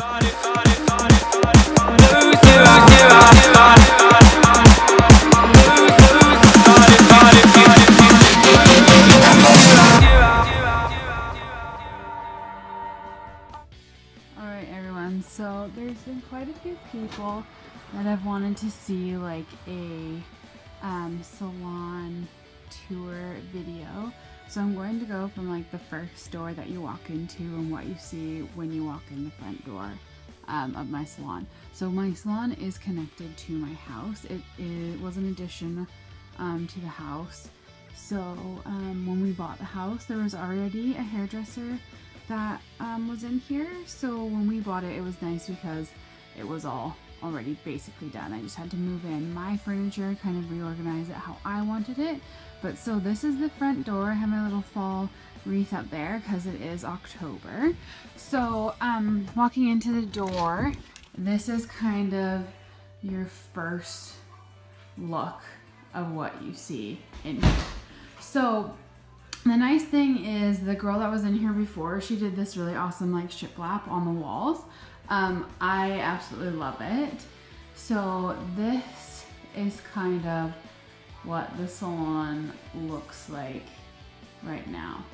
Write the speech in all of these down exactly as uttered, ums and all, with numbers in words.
Alright everyone, so there's been quite a few people that have wanted to see like a um, salon tour video. So I'm going to go from like the first door that you walk into and what you see when you walk in the front door um, of my salon. So my salon is connected to my house. It, it was an addition um, to the house. So um, when we bought the house, there was already a hairdresser that um, was in here. So when we bought it, it was nice because it was all already basically done. I just had to move in my furniture, kind of reorganize it how I wanted it. But so this is the front door. I have my little fall wreath up there because it is October. So um, walking into the door, this is kind of your first look of what you see in here. So the nice thing is the girl that was in here before, she did this really awesome like shiplap on the walls. Um, I absolutely love it. So this is kind of what the salon looks like right now.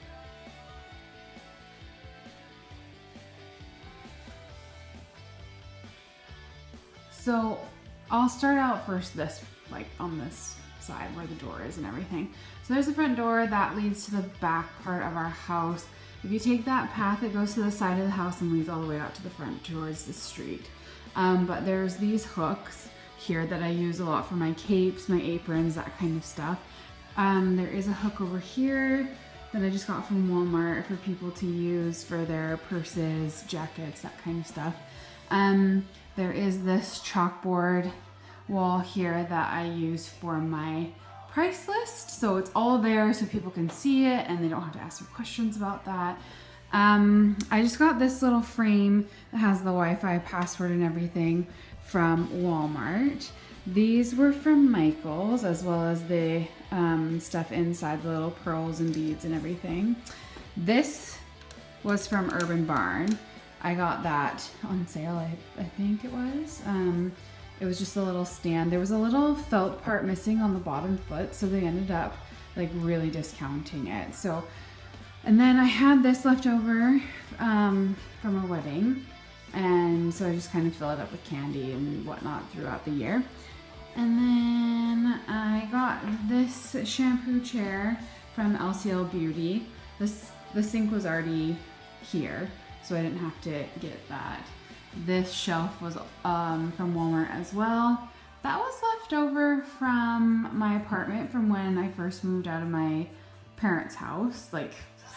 So I'll start out first this, like on this side where the door is and everything. So there's the front door that leads to the back part of our house. If you take that path, it goes to the side of the house and leads all the way out to the front towards the street. Um, but there's these hooks here that I use a lot for my capes, my aprons, that kind of stuff. Um, there is a hook over here that I just got from Walmart for people to use for their purses, jackets, that kind of stuff. Um, there is this chalkboard wall here that I use for my price list. So it's all there so people can see it and they don't have to ask me questions about that. Um, I just got this little frame that has the Wi-Fi password and everything from Walmart. These were from Michaels, as well as the um, stuff inside, the little pearls and beads and everything. This was from Urban Barn. I got that on sale, I, I think it was. Um, it was just a little stand. There was a little felt part missing on the bottom foot, so they ended up like really discounting it. So, and then I had this left over um, from a wedding, and so I just kind of fill it up with candy and whatnot throughout the year. And then I got this shampoo chair from L C L Beauty. This the sink was already here, so I didn't have to get that. This shelf was um, from Walmart as well. That was left over from my apartment from when I first moved out of my parents' house, like,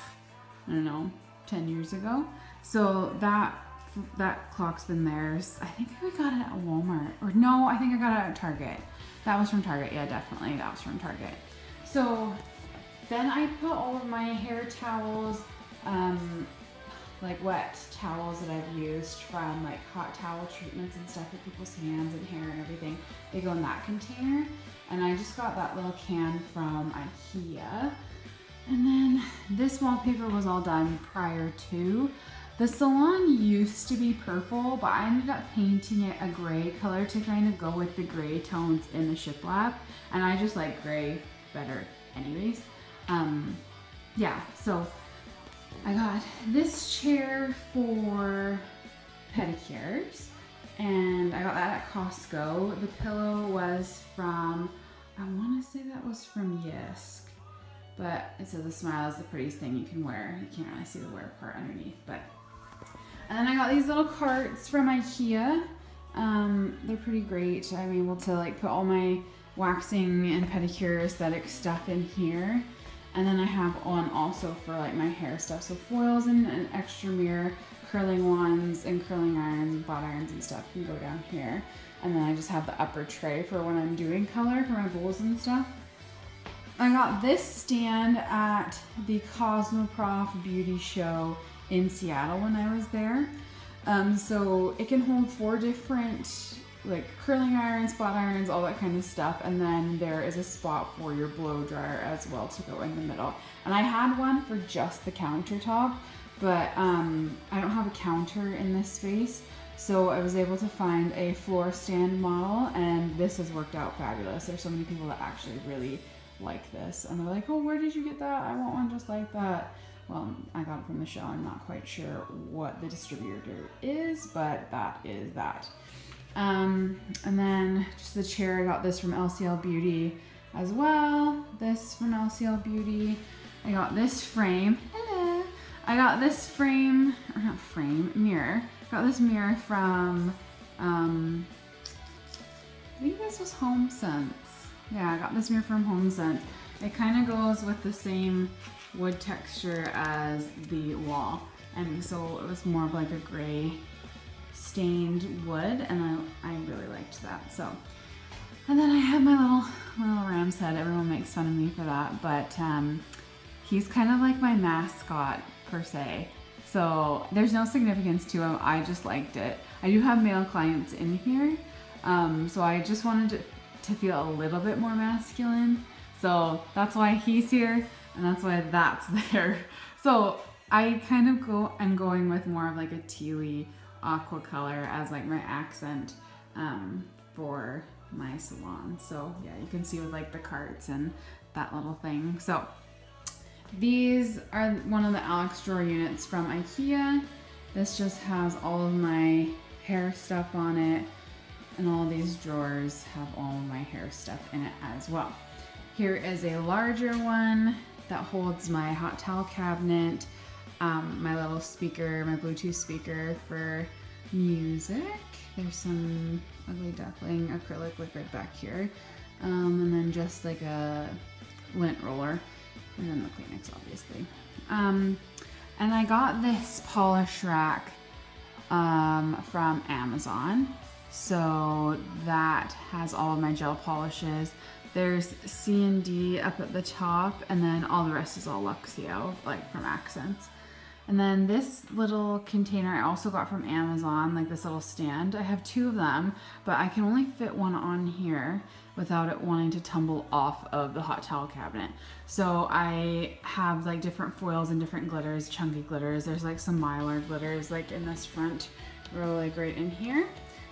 I don't know, ten years ago. So that that clock's been theirs. I think we got it at Walmart. Or no, I think I got it at Target. That was from Target, yeah, definitely, that was from Target. So then I put all of my hair towels, um, like wet towels that I've used from like hot towel treatments and stuff for people's hands and hair and everything. They go in that container. And I just got that little can from IKEA. And then this wallpaper was all done prior to. The salon used to be purple, but I ended up painting it a gray color to kind of go with the gray tones in the shiplap. And I just like gray better anyways. Um, yeah, so I got this chair for pedicures, and I got that at Costco. The pillow was from, I want to say that was from Yisk, but it says a smile is the prettiest thing you can wear. You can't really see the wear part underneath, but. And then I got these little carts from IKEA. Um, they're pretty great. I'm able to like put all my waxing and pedicure aesthetic stuff in here. And then I have one also for like my hair stuff. So foils and an extra mirror, curling wands and curling irons and flat irons and stuff can go down here. And then I just have the upper tray for when I'm doing color for my bowls and stuff. I got this stand at the Cosmoprof Beauty Show in Seattle when I was there. Um, so it can hold four different like curling irons, flat irons, all that kind of stuff. And then there is a spot for your blow dryer as well to go in the middle. And I had one for just the countertop, but um, I don't have a counter in this space. So I was able to find a floor stand model, and this has worked out fabulous. There's so many people that actually really like this, and they're like, oh, where did you get that? I want one just like that. Well, I got it from the show. I'm not quite sure what the distributor is, but that is that. Um, and then just the chair, I got this from L C L Beauty as well. This from L C L Beauty. I got this frame. Hello. I got this frame, or not frame, mirror. Got this mirror from, um, I think this was HomeSense. Yeah, I got this mirror from HomeSense. It kind of goes with the same wood texture as the wall. And so it was more of like a gray stained wood, and I, I really liked that. So, and then I have my little, my little ram's head. Everyone makes fun of me for that, but um, he's kind of like my mascot per se. So there's no significance to him. I just liked it. I do have male clients in here. Um, so I just wanted to, to feel a little bit more masculine. So that's why he's here, and that's why that's there. So I kind of go, I'm going with more of like a tealy aqua color as like my accent um, for my salon. So yeah, you can see with like the carts and that little thing. So these are one of the Alex drawer units from IKEA. This just has all of my hair stuff on it, and all these drawers have all of my hair stuff in it as well. Here is a larger one that holds my hot towel cabinet, um, my little speaker, my Bluetooth speaker for music. There's some Ugly Duckling acrylic liquid back here, um, and then just like a lint roller. And then the Kleenex, obviously. Um, and I got this polish rack um, from Amazon. So that has all of my gel polishes. There's C and D up at the top, and then all the rest is all Luxio, like from Accents. And then this little container I also got from Amazon, like this little stand. I have two of them, but I can only fit one on here without it wanting to tumble off of the hot towel cabinet. So I have like different foils and different glitters, chunky glitters. There's like some Mylar glitters like in this front row, like right in here.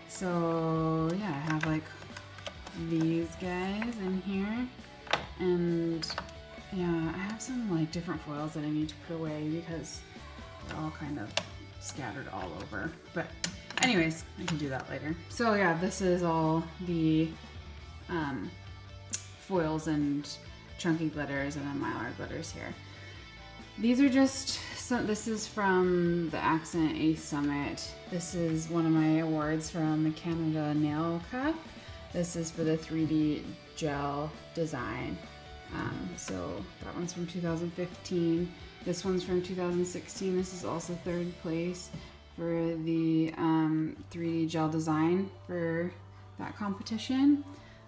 So yeah, I have like these guys in here, and yeah, I have some like different foils that I need to put away because they're all kind of scattered all over. But anyways, I can do that later. So yeah, this is all the um, foils and chunky glitters, and then Mylar glitters here. These are just, so this is from the Accent Ace Summit. This is one of my awards from the Canada Nail Cup. This is for the three D gel design. Um, so that one's from two thousand fifteen. This one's from two thousand sixteen. This is also third place for the um, three D gel design for that competition.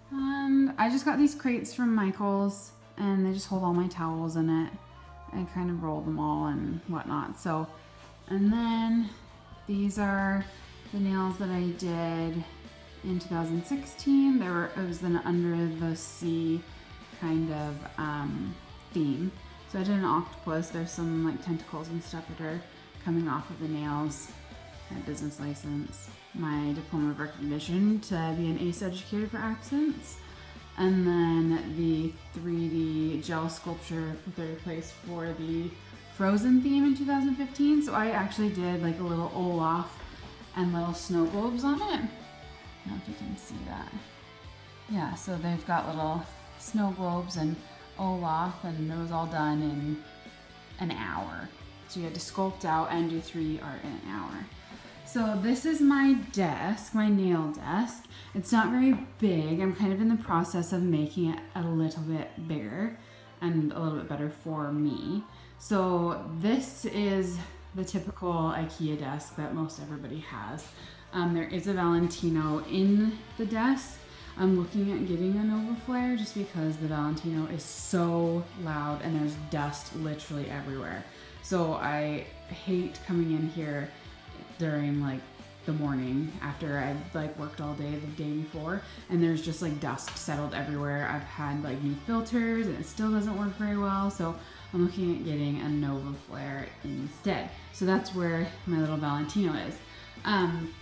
And I just got these crates from Michaels, and they just hold all my towels in it. I kind of roll them all and whatnot. So, and then these are the nails that I did in two thousand sixteen. There were, it was an under the sea kind of um, theme. So I did an octopus. There's some like tentacles and stuff that are coming off of the nails. My business license, my diploma of recognition to be an ACE educator for Accents, and then the three D gel sculpture for third place for the Frozen theme in two thousand fifteen. So I actually did like a little Olaf and little snow globes on it. I don't know if you can see that. Yeah, so they've got little snow globes and Olaf, and it was all done in an hour. So you had to sculpt out and do three D art in an hour. So this is my desk, my nail desk. It's not very big. I'm kind of in the process of making it a little bit bigger and a little bit better for me. So this is the typical IKEA desk that most everybody has. Um, there is a Valentino in the desk. I'm looking at getting a Nova Flare just because the Valentino is so loud and there's dust literally everywhere. So I hate coming in here during like the morning after I've like worked all day the day before, and there's just like dust settled everywhere. I've had like new filters and it still doesn't work very well. So I'm looking at getting a Nova Flare instead. So that's where my little Valentino is. Um,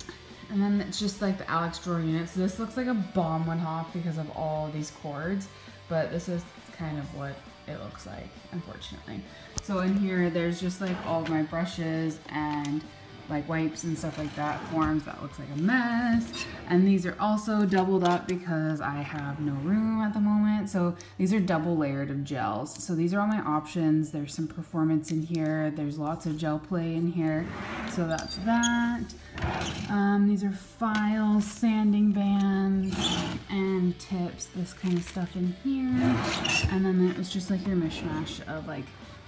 and then it's just like the Alex drawer unit. So this looks like a bomb went off because of all these cords, but this is kind of what it looks like, unfortunately. So in here, there's just like all of my brushes and like wipes and stuff like that, forms. That looks like a mess. And these are also doubled up because I have no room at the moment. So these are double layered of gels. So these are all my options. There's some performance in here. There's lots of gel play in here. So that's that. Um, these are files, sanding bands, and tips, this kind of stuff in here. And then it's just like your mishmash of like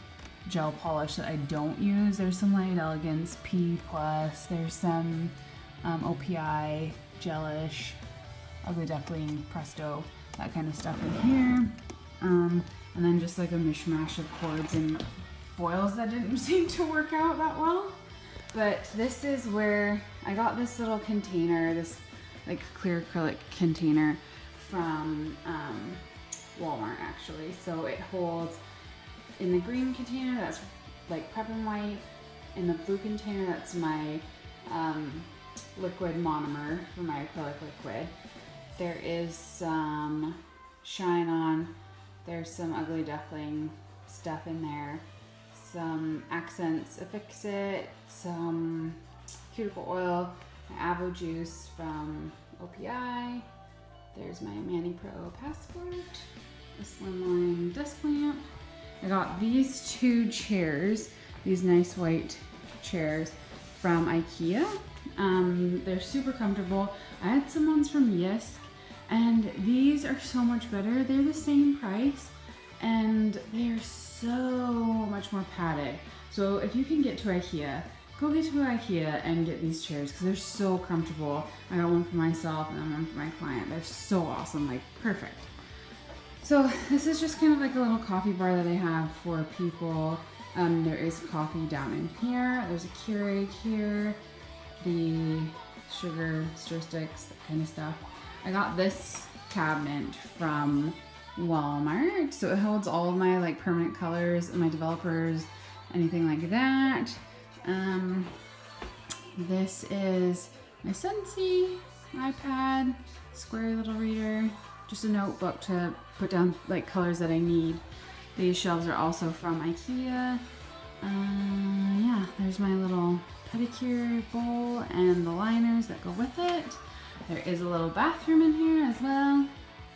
gel polish that I don't use. There's some Light Elegance P plus, there's some um, O P I, Gelish, Ugly Duckling, Presto, that kind of stuff in here. Um, and then just like a mishmash of cords and foils that didn't seem to work out that well. But this is where I got this little container, this like clear acrylic container from um, Walmart actually. So it holds, in the green container, that's like Prep and White. In the blue container, that's my um, liquid monomer for my acrylic liquid. There is some Shine On. There's some Ugly Duckling stuff in there. Some Accents Affix It. Some cuticle oil. My Avo Juice from O P I. There's my Mani Pro Passport. A Slimline desk lamp. I got these two chairs, these nice white chairs from IKEA. Um, they're super comfortable. I had some ones from Yisk, and these are so much better. They're the same price, and they're so much more padded. So if you can get to IKEA, go get to IKEA and get these chairs because they're so comfortable. I got one for myself and then one for my client. They're so awesome, like perfect. So this is just kind of like a little coffee bar that I have for people. Um, there is coffee down in here. There's a Keurig here, the sugar stir sticks, that kind of stuff. I got this cabinet from Walmart. So it holds all of my like permanent colors and my developers, anything like that. Um, this is my Scentsy iPad, square little reader. Just a notebook to put down like colors that I need. These shelves are also from IKEA. Uh, yeah, there's my little pedicure bowl and the liners that go with it. There is a little bathroom in here as well.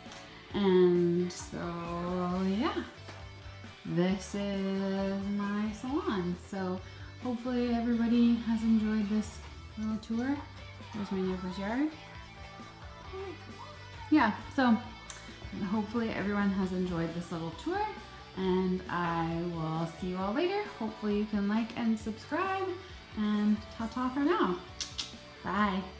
And so yeah, this is my salon. So hopefully everybody has enjoyed this little tour. There's my neighbor's yard. Yeah, so hopefully everyone has enjoyed this little tour, and I will see you all later. Hopefully you can like and subscribe, and ta-ta for now. Bye.